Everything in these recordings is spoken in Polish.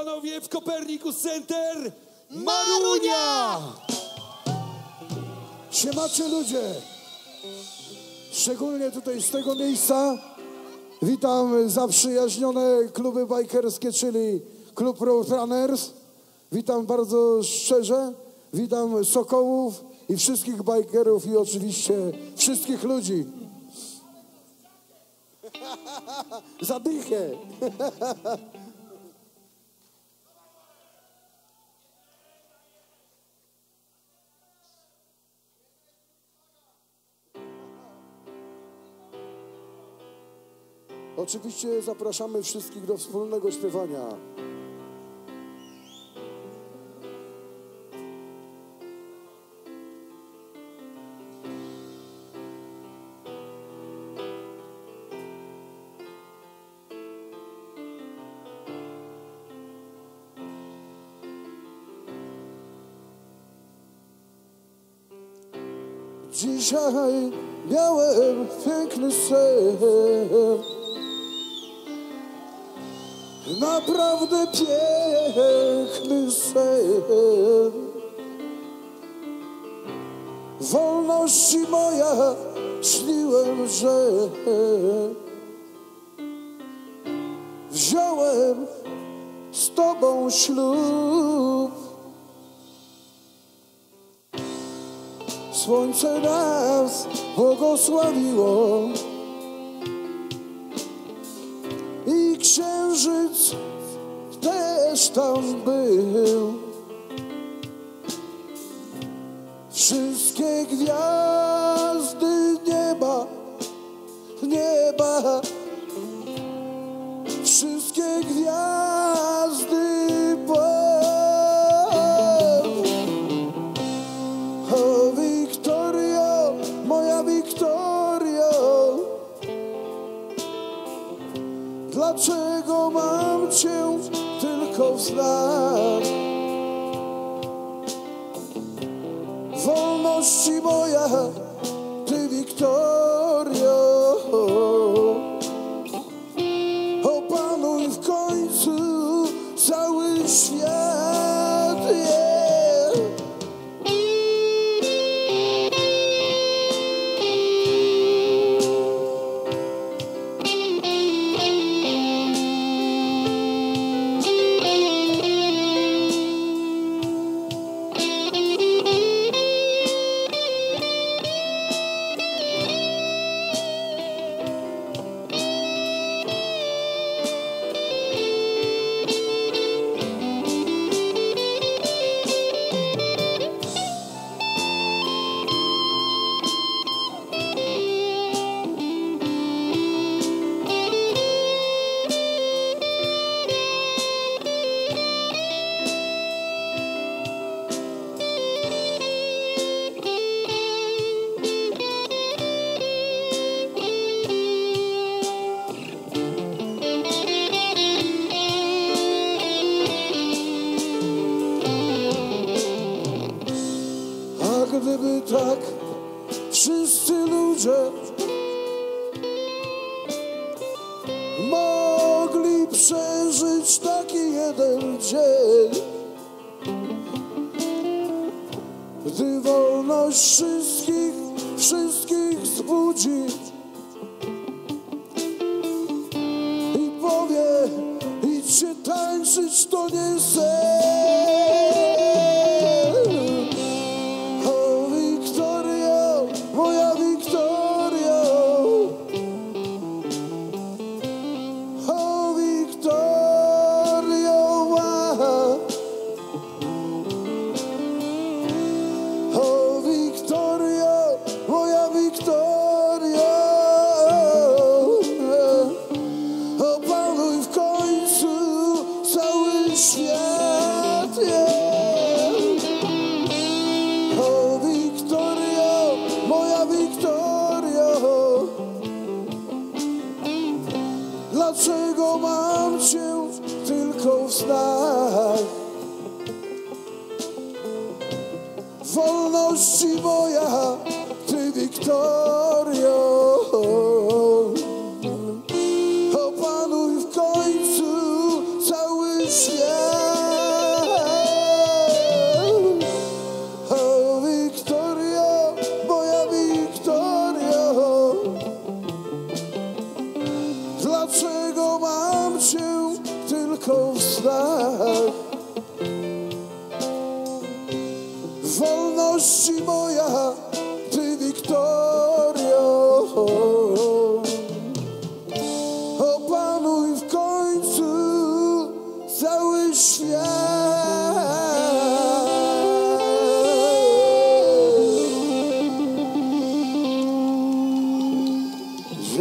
panowie, w Copernicus Center Marunia! Siemacie ludzie! Szczególnie tutaj z tego miejsca witam zaprzyjaźnione kluby bajkerskie, czyli klub Roadrunners. Witam bardzo szczerze, witam Sokołów i wszystkich bajkerów i oczywiście wszystkich ludzi. Zadychę! Oczywiście zapraszamy wszystkich do wspólnego śpiewania. Dzisiaj miałem piękny sen, naprawdę piękny sen. Wolności moja, śniłem, że wziąłem z tobą ślub. Słońce nas błogosławiło i księżyc też tam był. Wszystkie gwiazdy nieba, wszystkie gwiazdy o Wiktorio, moja Wiktorio, dlaczego mam cię tylko w snach? Wolności moja, ty Wiktorio, opanuj w końcu cały świat, yeah. Gdyby tak wszyscy ludzie mogli przeżyć taki jeden dzień, gdy wolność wszystkich zbudzi i powie, idźcie tańczyć, to nie sen. Dlaczego mam cię tylko w snach? Wolności moja, ty Wiktorio, opanuj w końcu cały świat.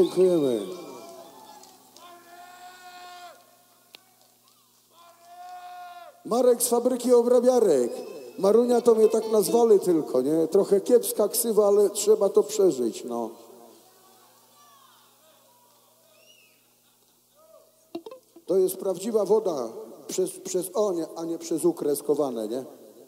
Dziękujemy. Marek z fabryki obrabiarek. Marunia to mnie tak nazwali tylko, nie? Trochę kiepska ksywa, ale trzeba to przeżyć, no. To jest prawdziwa woda przez a nie przez ukreskowane, nie?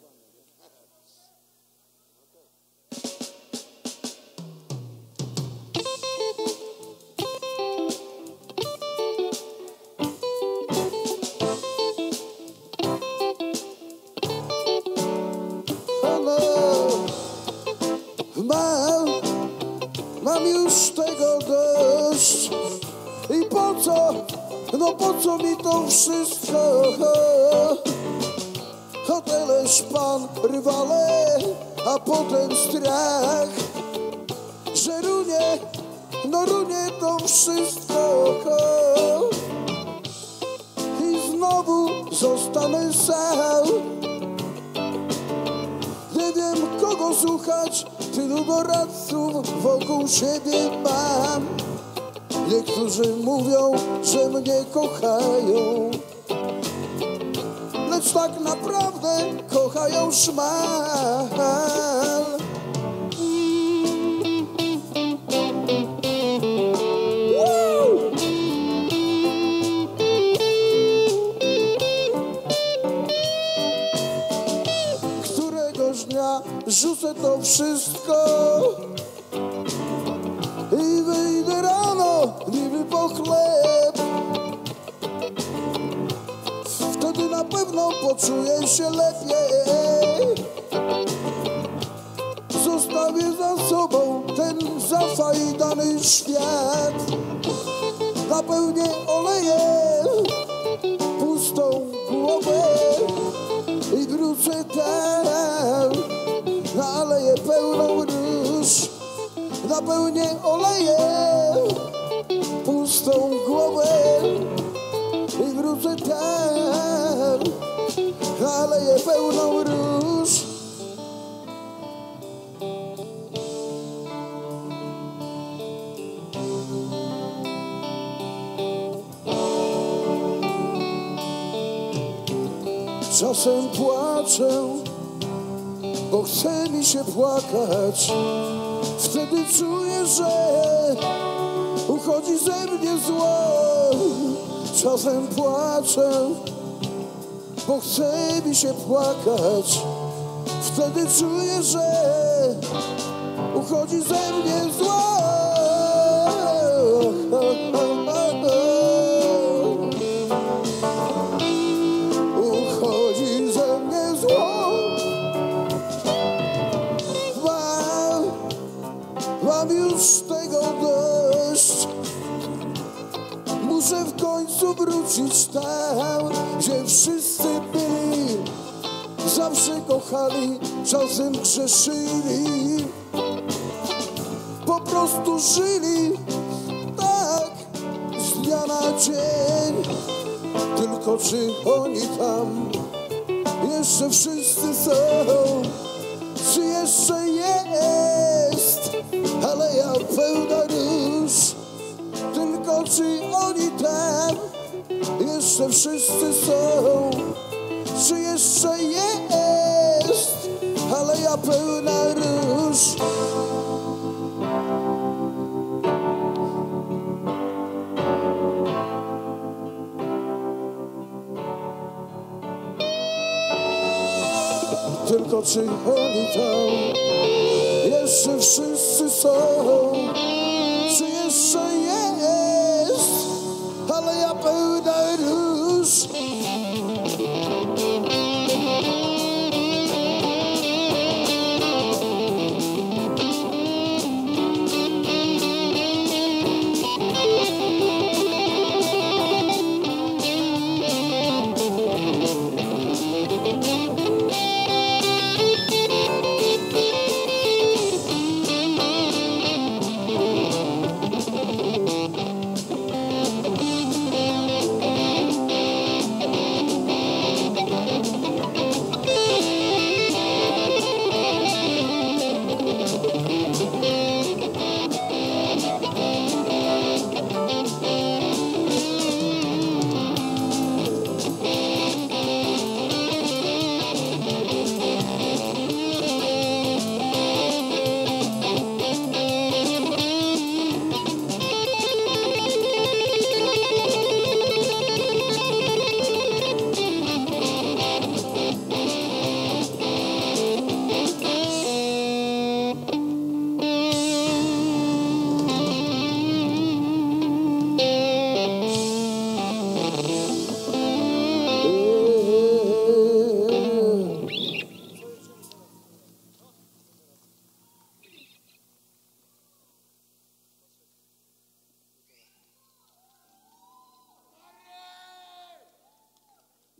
Mam już tego dość. I po co? No po co mi to wszystko? Hotele, szpan, rywale, a potem strach, że runie, no runie to wszystko. I znowu zostanę sam. Nie wiem kogo słuchać, tylu doradców wokół siebie mam. Niektórzy mówią, że mnie kochają, lecz tak naprawdę kochają szmal. Któregoś dnia rzucę to wszystko i wyjdę rano niby po chleb. Wtedy na pewno poczuję się lepiej. Zostawię za sobą ten zafajdany świat. Napełnię olejem pustą głowę i wrócę tam na aleję pełną róż. Napełnię olejem pustą głowę i wrócę tam na aleję pełną róż. Czasem płaczę, bo chce mi się płakać. Wtedy czuję, że uchodzi ze mnie zło. Czasem płaczę, bo chce mi się płakać. Wtedy czuję, że uchodzi ze mnie zło. Uchodzi ze mnie zło. Mam już tego dość. Muszę w końcu wrócić tam, gdzie wszyscy byli. Zawsze kochali, czasem grzeszyli. Po prostu żyli tak z dnia na dzień. Tylko czy oni tam jeszcze wszyscy są? Czy jeszcze jest aleja pełna róż? Tylko czy oni tam jeszcze wszyscy są? Czy jeszcze jest aleja pełna róż? Tylko czy oni tam jeszcze wszyscy są? Czy jeszcze jest aleja pełna róż?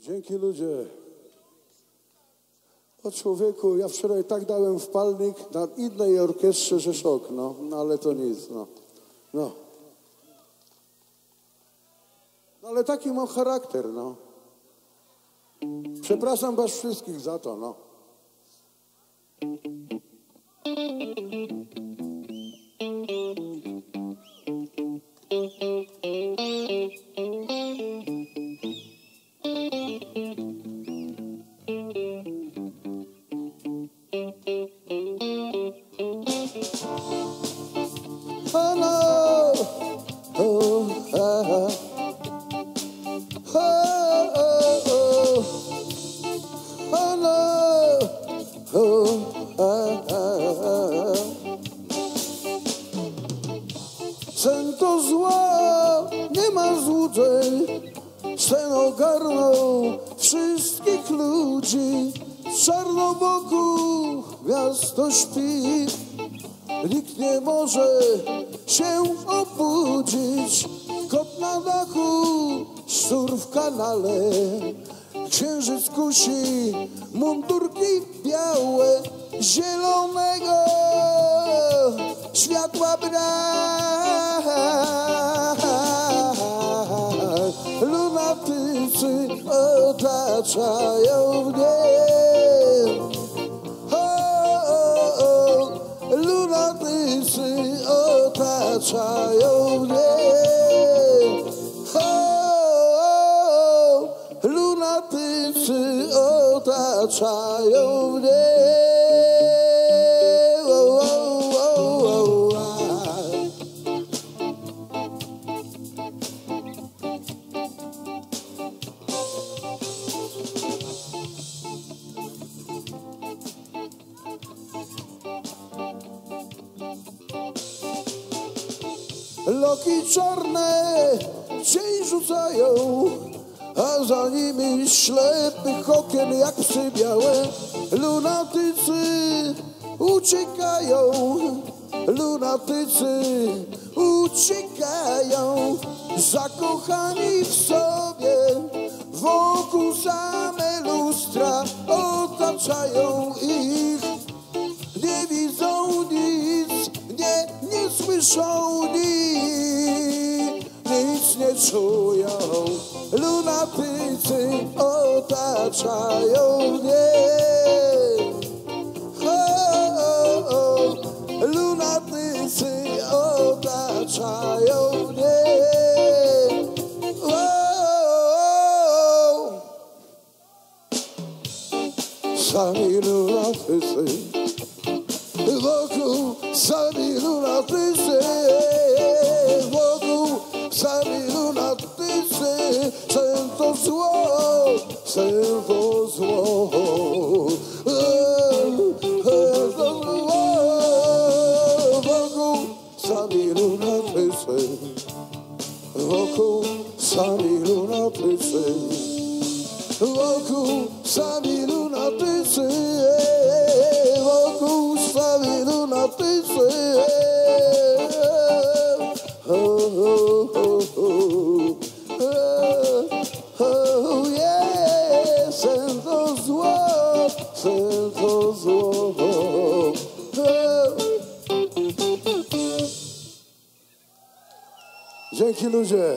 Dzięki ludzie. O człowieku, ja wczoraj tak dałem w palnik na innej orkiestrze, że szok, no ale to nic, no. No ale taki mam charakter, no. Przepraszam was wszystkich za to, no. Sen to zła, nie ma złudzeń. Sen ogarnął wszystkich ludzi. Czarno wokół miasto śpi. Nikt nie może się obudzić. Kot na dachu, szczur w kanale. Księżyc kusi, mundurki białe, zielonego światła brak. Lunatycy otaczają mnie. Lunatycy otaczają mnie. Lunatycy otaczają mnie. Loki czarne cień rzucają, a za nimi ślepych okien jak psy białe. Lunatycy uciekają, lunatycy uciekają, zakochani w sobie, wokół same lustra otaczają ich. Nie widzą nic, nie słyszą nic nie czują. Lunatycy otaczają mnie. Lunatycy otaczają mnie. Sami lunatycy wokół, sami lunatycy wokół, sami lunatycy. Sen to zło, sen to zło, sen to zło. Wokół sami lunatycy, wokół sami lunatycy, wokół sami lunatycy, wokół sami lunatycy. Yeah, sen to zło, sen to zło. Dzięki ludzie.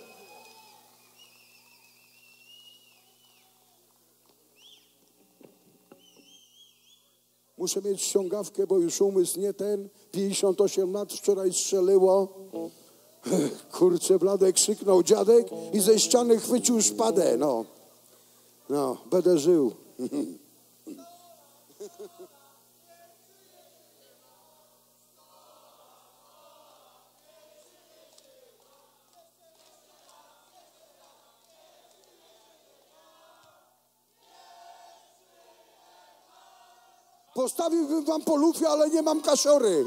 Muszę mieć ściągawkę, bo już umysł nie ten. 58 lat wczoraj strzeliło. Kurczę, blade, krzyknął dziadek i ze ściany chwycił szpadę. No, będę żył. Postawiłbym wam po lufie, ale nie mam kasiory.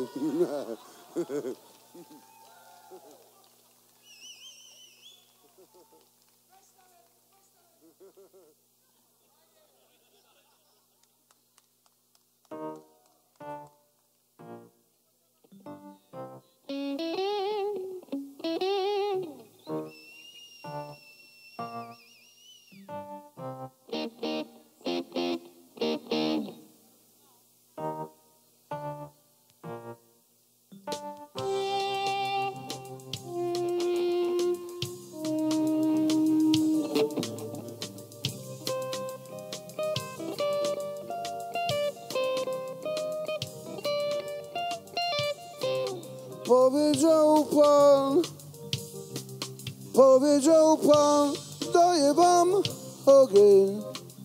powiedział Pan, daję wam ogień.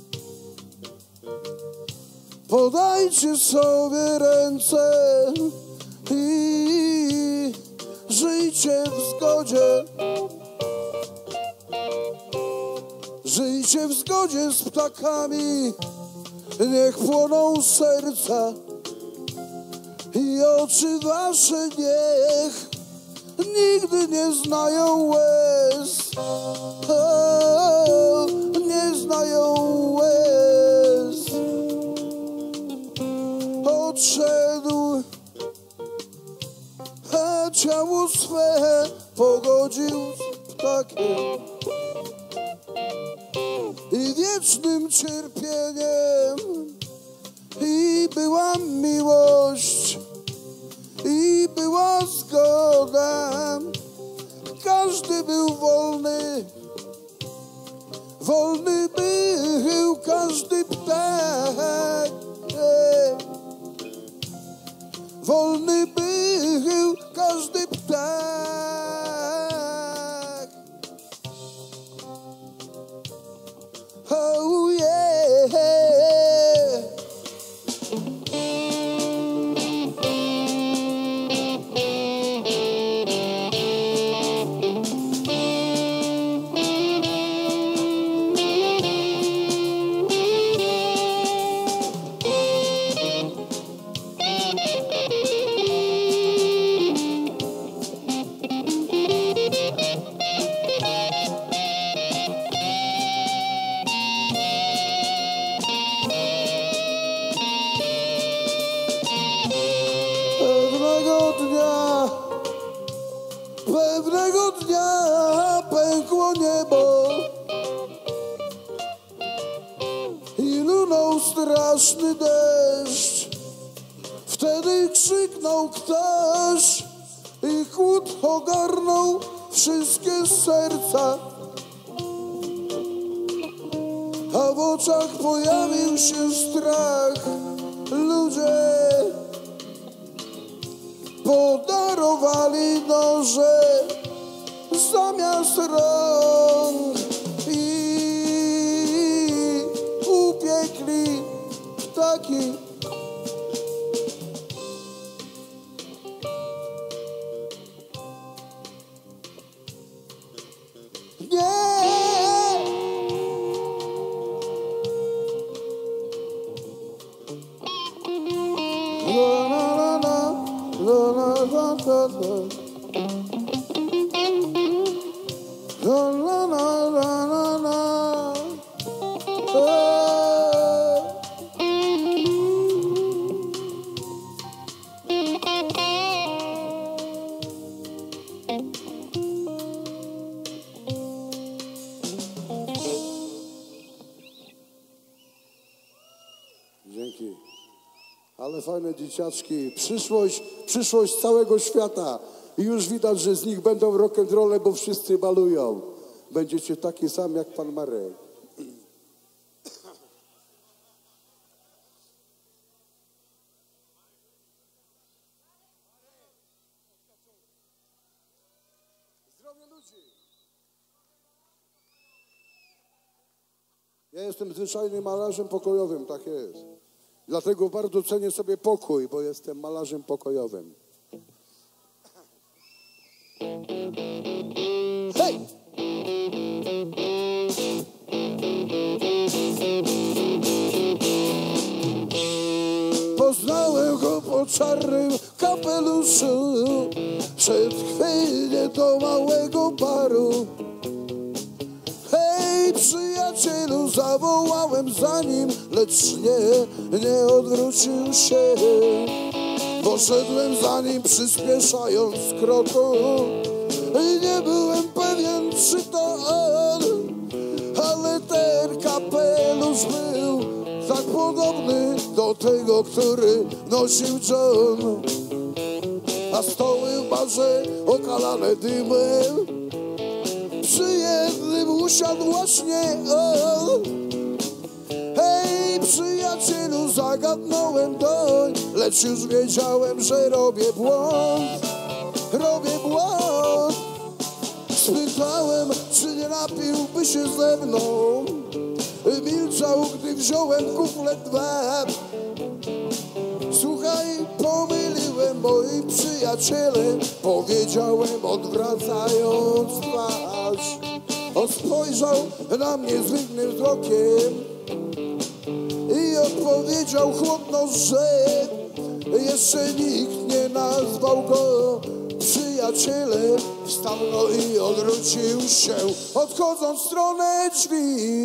Podajcie sobie ręce i żyjcie w zgodzie. Żyjcie w zgodzie z ptakami, niech płoną serca i oczy wasze niech nigdy nie znają łez. O, nie znają łez. Odszedł, a ciało swe pogodził z ptakiem i wiecznym cierpieniem. I była miłość, i była zgoda. Każdy był wolny, wolny był każdy ptak. Wolny był każdy ptak. Oh yeah. Pewnego dnia pękło niebo i lunął straszny deszcz. Wtedy krzyknął ktoś i chłód ogarnął wszystkie serca, a w oczach pojawił się strach. Ludzie podarowali noże zamiast rąk i upiekli ptaki. Nie! Dzięki. Ale fajne dzieciaczki. Przyszłość całego świata. I już widać, że z nich będą rock'n'rolle, bo wszyscy balują. Będziecie taki sam jak pan Marek. Zdrowie ludzi. Ja jestem zwyczajnym malarzem pokojowym, tak jest. Dlatego bardzo cenię sobie pokój, bo jestem malarzem pokojowym. Hej! Poznałem go po czarnym kapeluszu, przed chwilą do małego baru. Hej, przyjacielu, zawołałem za nim, lecz nie odwrócił się. Poszedłem za nim, przyspieszając kroku i nie byłem pewien, czy to on, ale ten kapelusz był tak podobny do tego, który nosił John. A stoły w barze okalane dymem, przy jednym usiadł właśnie on. Hej, przyjacielu, zagadnąłem doń, lecz już wiedziałem, że robię błąd. robię błąd. Spytałem, czy nie napiłby się ze mną. Milczał, gdy wziąłem kuflet 2. Słuchaj, pomyliłem moi przyjaciele, powiedziałem odwracając twarz. On spojrzał na mnie zwykłym wzrokiem i odpowiedział chłodno, że jeszcze nikt nie nazwał go przyjacielem. Wstał no i odwrócił się, odchodząc w stronę drzwi.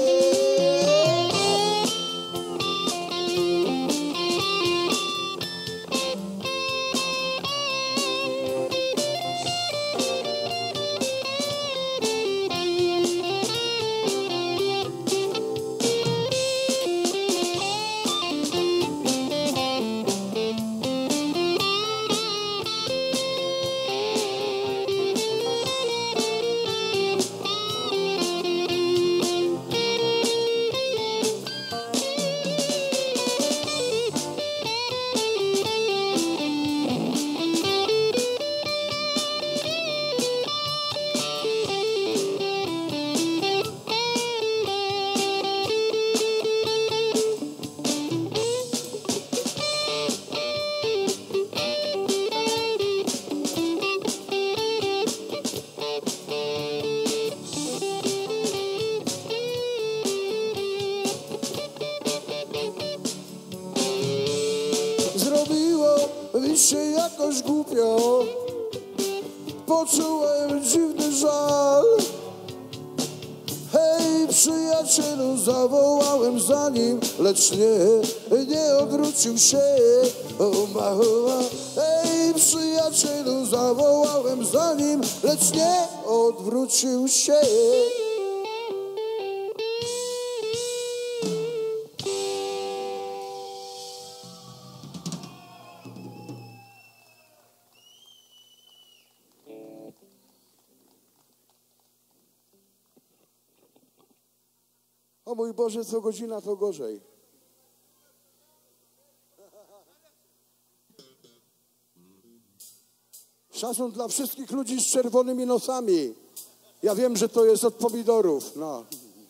Mi się jakoś głupio, poczułem dziwny żal. Hej, przyjacielu, zawołałem za nim, lecz nie odwrócił się. Hej, przyjacielu, zawołałem za nim, lecz nie odwrócił się. O mój Boże, co godzina, to gorzej. Szacun dla wszystkich ludzi z czerwonymi nosami. Ja wiem, że to jest od pomidorów. No.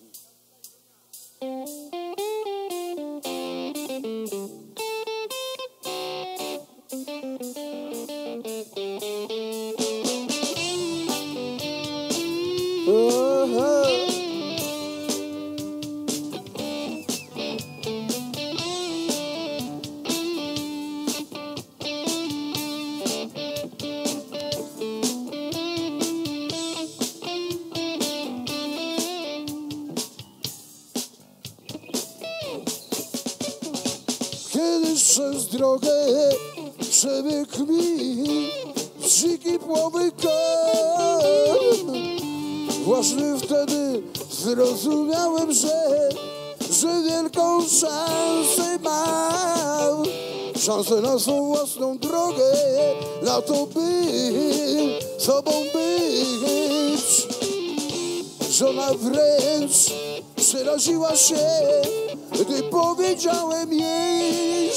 Kiedyś przez drogę przebiegł mi dziki płowy koń. Właśnie wtedy zrozumiałem, że wielką szansę mam. Szansę na swą własną drogę, na to, by sobą być. Żona wręcz przeraziła się, gdy powiedziałem jej,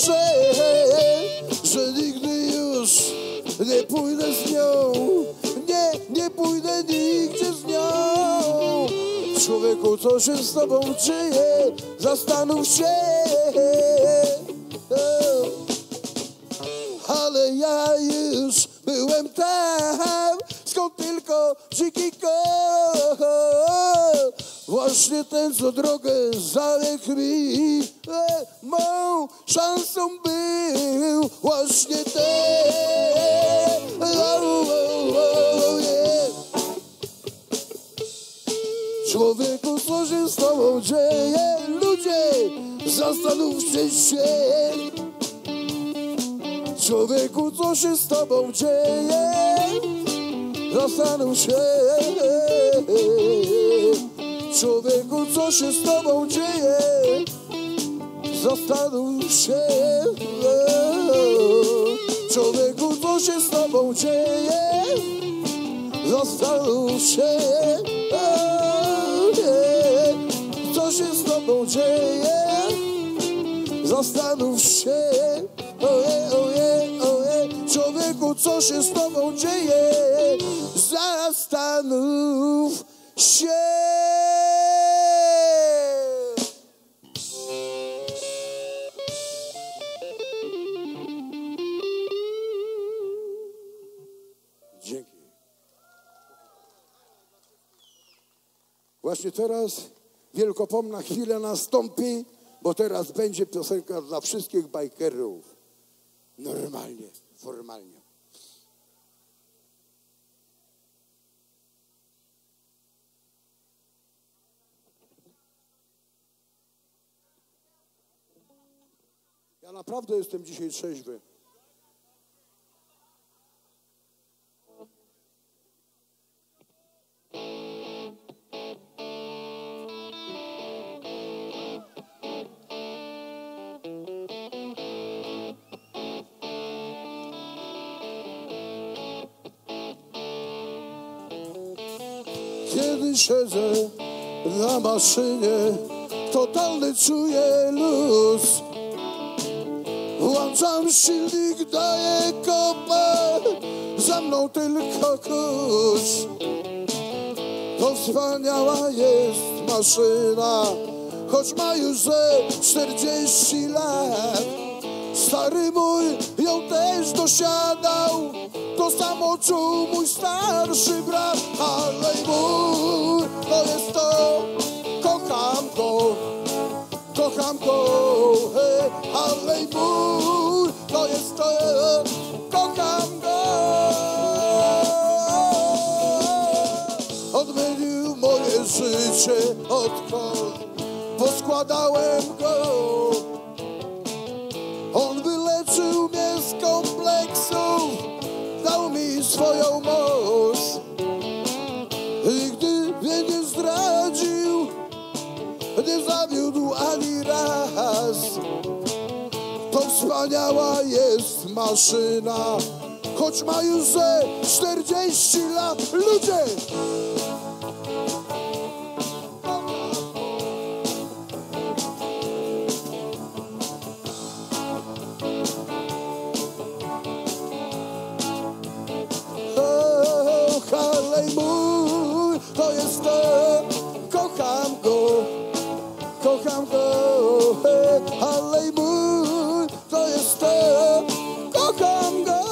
że nigdy już nie pójdę z nią. Nie pójdę nigdzie z nią. Człowieku, co się z tobą dzieje? Zastanów się. Ale ja już byłem tam, skąd tylko dziki koń. Właśnie ten, co drogę zaległ mi, mą szansą był właśnie ten. Człowieku, co się z tobą dzieje? Ludzie, zastanówcie się. Człowieku, co się z tobą dzieje? Zastanów się. Człowieku, co się z tobą dzieje? Zastanów się. Człowieku, co się z tobą dzieje? Zastanów się. Co się z tobą dzieje? Zastanów się. Człowiek człowieku, co się z tobą dzieje? Zastanów się. Dzięki. Właśnie teraz wielkopomna chwila nastąpi, bo teraz będzie piosenka dla wszystkich bajkerów. Normalnie, formalnie. Ja naprawdę jestem dzisiaj trzeźwy. Kiedy siedzę na maszynie, totalny czuję luz. Włączam silnik, daję kopę, za mną tylko kurz. To wspaniała jest maszyna, choć ma już ze 40 lat. Stary mój ją też dosiadał, to samo czuł mój starszy brat. Ale mój to jest to, kocham go, hej. Ale mój to jest to, kocham go. Odmienił moje życie, odkąd poskładałem go. On wyleczył mnie z kompleksów, dał mi swoją moc. I gdy mnie nie zdradził, nie zawiódł ani raz. To wspaniała jest maszyna, choć ma już ze 40 lat. Ludzie! Harley mój, to jest to, kocham go, hej. Harley mój, to jest to, kocham go.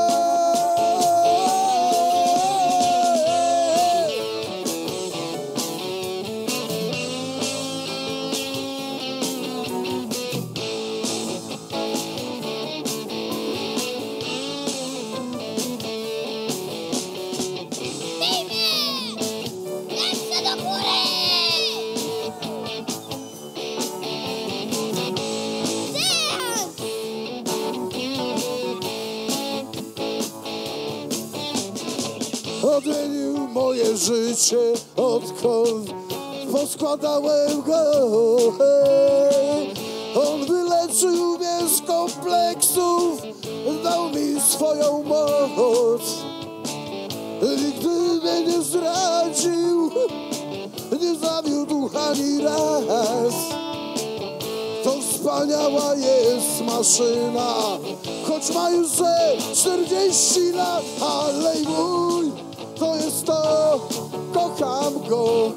Odmienił moje życie, odkąd poskładałem go. Hej. On wyleczył mnie z kompleksów, dał mi swoją moc. Nigdy mnie nie zdradził, nie zawiódł ani raz. To wspaniała jest maszyna, choć ma już ze 40 lat. Ale mój to jest to, kocham go,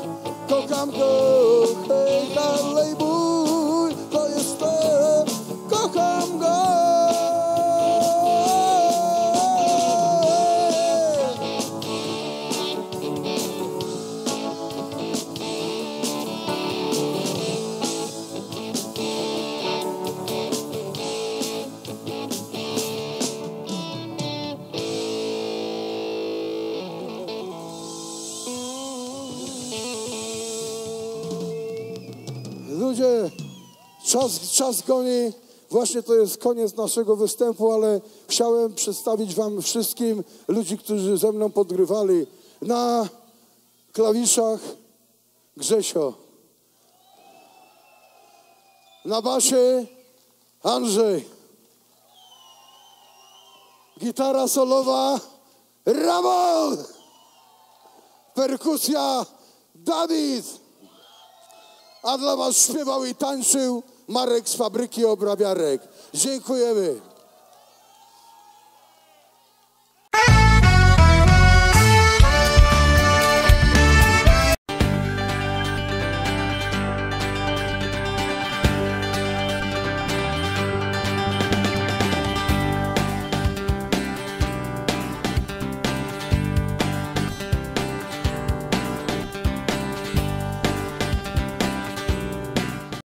hej. Ale mój to jest to, kocham go. Ludzie, czas goni. Właśnie to jest koniec naszego występu, ale chciałem przedstawić wam wszystkim ludzi, którzy ze mną podgrywali. Na klawiszach Grzesio. Na basie Andrzej. Gitara solowa Ramon. Perkusja Dawid. A dla was śpiewał i tańczył Marek z Fabryki Obrabiarek. Dziękujemy.